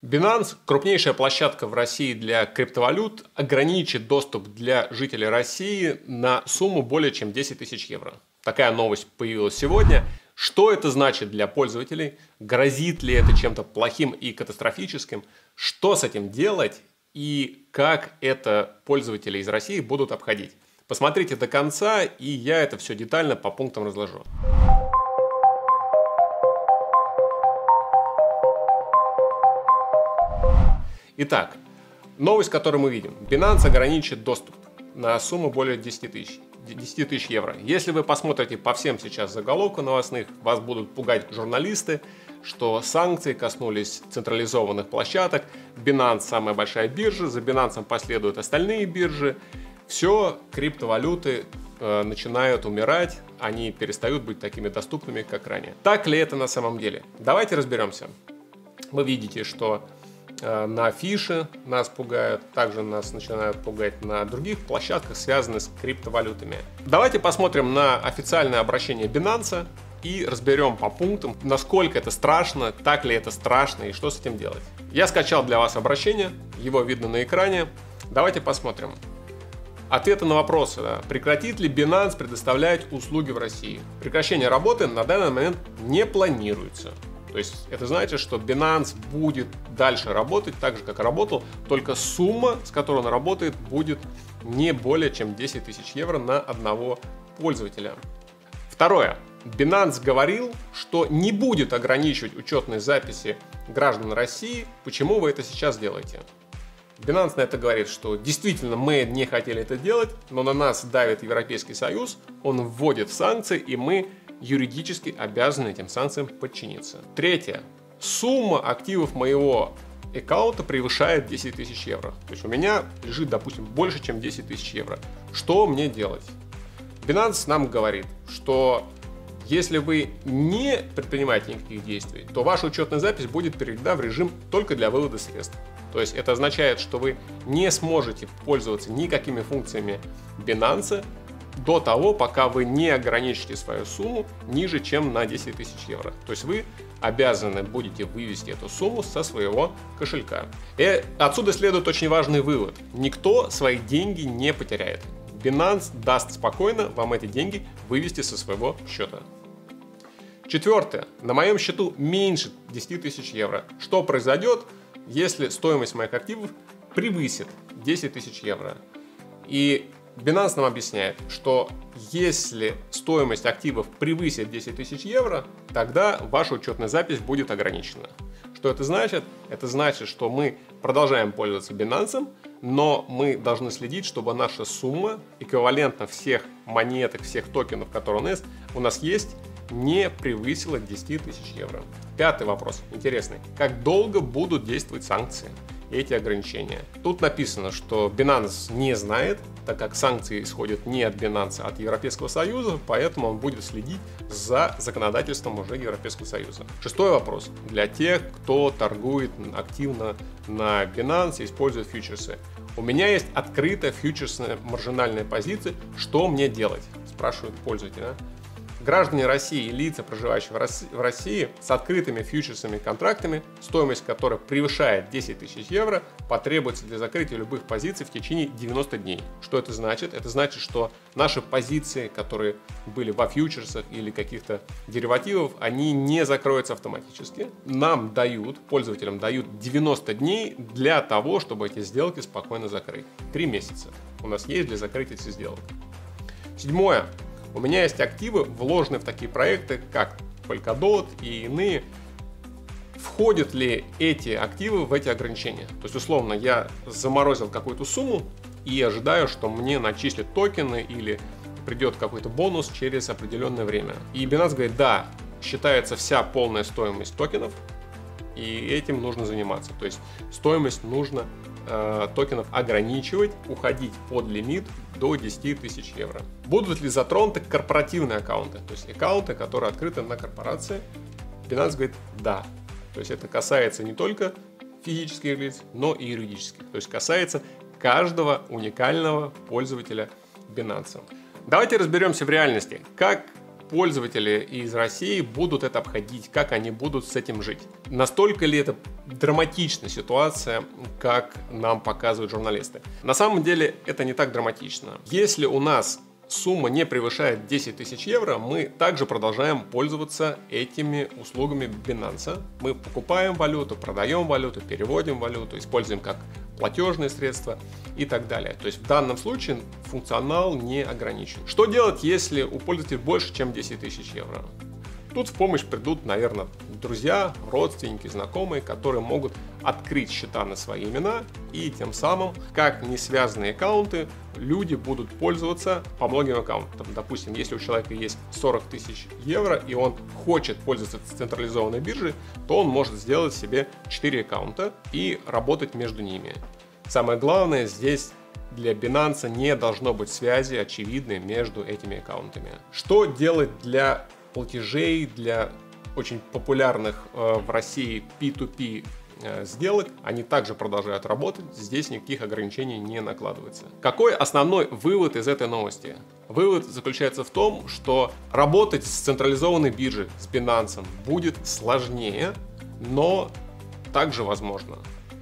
Binance, крупнейшая площадка в России для криптовалют, ограничит доступ для жителей России на сумму более чем 10 тысяч евро. Такая новость появилась сегодня. Что это значит для пользователей? Грозит ли это чем-то плохим и катастрофическим? Что с этим делать? И как это пользователи из России будут обходить? Посмотрите до конца, и я это все детально по пунктам разложу. Итак, новость, которую мы видим. Binance ограничит доступ на сумму более 10 тысяч евро. Если вы посмотрите по всем сейчас заголовкам новостных, вас будут пугать журналисты, что санкции коснулись централизованных площадок. Binance самая большая биржа, за Binance последуют остальные биржи. Все, криптовалюты начинают умирать, они перестают быть такими доступными, как ранее. Так ли это на самом деле? Давайте разберемся. Вы видите, что на фише нас пугают, также нас начинают пугать на других площадках, связанных с криптовалютами. Давайте посмотрим на официальное обращение Binance и разберем по пунктам, насколько это страшно, так ли это страшно и что с этим делать. Я скачал для вас обращение, его видно на экране. Давайте посмотрим. Ответы на вопросы. Прекратит ли Binance предоставлять услуги в России? Прекращение работы на данный момент не планируется. То есть это значит, что Binance будет дальше работать так же, как работал, только сумма, с которой он работает, будет не более чем 10 тысяч евро на одного пользователя. Второе. Binance говорил, что не будет ограничивать учетные записи граждан России. Почему вы это сейчас делаете? Binance на это говорит, что действительно мы не хотели это делать, но на нас давит Европейский Союз, он вводит санкции, и мы юридически обязаны этим санкциям подчиниться. Третье. Сумма активов моего аккаунта превышает 10 тысяч евро. То есть у меня лежит, допустим, больше, чем 10 тысяч евро. Что мне делать? Binance нам говорит, что если вы не предпринимаете никаких действий, то ваша учетная запись будет переведена в режим только для вывода средств. То есть это означает, что вы не сможете пользоваться никакими функциями Binance до того, пока вы не ограничите свою сумму ниже, чем на 10 тысяч евро. То есть вы обязаны будете вывести эту сумму со своего кошелька. И отсюда следует очень важный вывод. Никто свои деньги не потеряет. Binance даст спокойно вам эти деньги вывести со своего счета. Четвертое. На моем счету меньше 10 тысяч евро. Что произойдет, если стоимость моих активов превысит 10 тысяч евро? И Binance нам объясняет, что если стоимость активов превысит 10 тысяч евро, тогда ваша учетная запись будет ограничена. Что это значит? Это значит, что мы продолжаем пользоваться Binance, но мы должны следить, чтобы наша сумма, эквивалентна всех монеток, всех токенов, которые у нас есть, не превысила 10 тысяч евро. Пятый вопрос, интересный. Как долго будут действовать санкции? Эти ограничения. Тут написано, что Binance не знает, так как санкции исходят не от Binance, а от Европейского Союза, поэтому он будет следить за законодательством уже Европейского Союза. Шестой вопрос. Для тех, кто торгует активно на Binance и использует фьючерсы. У меня есть открытая фьючерсная маржинальная позиция. Что мне делать? Спрашивают пользователи. Граждане России и лица, проживающие в России с открытыми фьючерсными контрактами, стоимость которых превышает 10 тысяч евро, потребуется для закрытия любых позиций в течение 90 дней. Что это значит? Это значит, что наши позиции, которые были во фьючерсах или каких-то деривативов, они не закроются автоматически. Нам дают, пользователям дают 90 дней для того, чтобы эти сделки спокойно закрыть. 3 месяца у нас есть для закрытия этих сделок. Седьмое. У меня есть активы, вложенные в такие проекты, как Polkadot и иные. Входят ли эти активы в эти ограничения? То есть, условно, я заморозил какую-то сумму и ожидаю, что мне начислят токены или придет какой-то бонус через определенное время. И Binance говорит, да, считается вся полная стоимость токенов, и этим нужно заниматься. То есть, стоимость нужно токенов ограничивать, уходить под лимит до 10 тысяч евро. Будут ли затронуты корпоративные аккаунты, то есть аккаунты, которые открыты на корпорации? Binance говорит, да. То есть это касается не только физических лиц, но и юридических. То есть касается каждого уникального пользователя Binance. Давайте разберемся в реальности, как пользователи из России будут это обходить, как они будут с этим жить. Настолько ли это драматичная ситуация, как нам показывают журналисты? На самом деле это не так драматично. Если у нас сумма не превышает 10 тысяч евро, мы также продолжаем пользоваться этими услугами Binance. Мы покупаем валюту, продаем валюту, переводим валюту, используем как платежные средства и так далее. То есть в данном случае функционал не ограничен. Что делать, если у пользователя больше, чем 10 тысяч евро? Тут в помощь придут, наверное, друзья, родственники, знакомые, которые могут открыть счета на свои имена, и тем самым, как не связанные аккаунты, люди будут пользоваться по многим аккаунтам. Допустим, если у человека есть 40 тысяч евро, и он хочет пользоваться централизованной биржей, то он может сделать себе 4 аккаунта и работать между ними. Самое главное, здесь для Binance не должно быть связи очевидной между этими аккаунтами. Что делать для платежей, для очень популярных в России P2P сделок? Они также продолжают работать, здесь никаких ограничений не накладывается. Какой основной вывод из этой новости? Вывод заключается в том, что работать с централизованной биржей, с Binance, будет сложнее, но также возможно.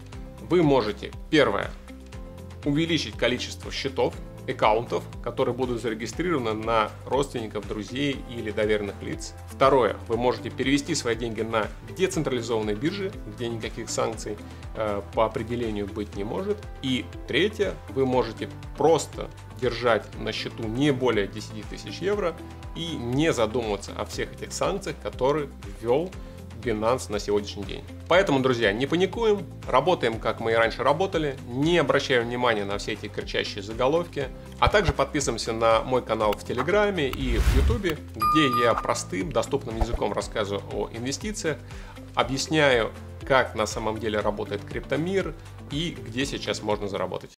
Вы можете, первое, увеличить количество счетов, аккаунтов, которые будут зарегистрированы на родственников, друзей или доверенных лиц. Второе, вы можете перевести свои деньги на децентрализованные биржи, где никаких санкций по определению быть не может. И третье, вы можете просто держать на счету не более 10 тысяч евро и не задумываться о всех этих санкциях, которые ввел Binance на сегодняшний день. Поэтому, друзья, не паникуем, работаем, как мы и раньше работали, не обращаем внимания на все эти кричащие заголовки, а также подписываемся на мой канал в Телеграме и в Ютубе, где я простым, доступным языком рассказываю о инвестициях, объясняю, как на самом деле работает криптомир и где сейчас можно заработать.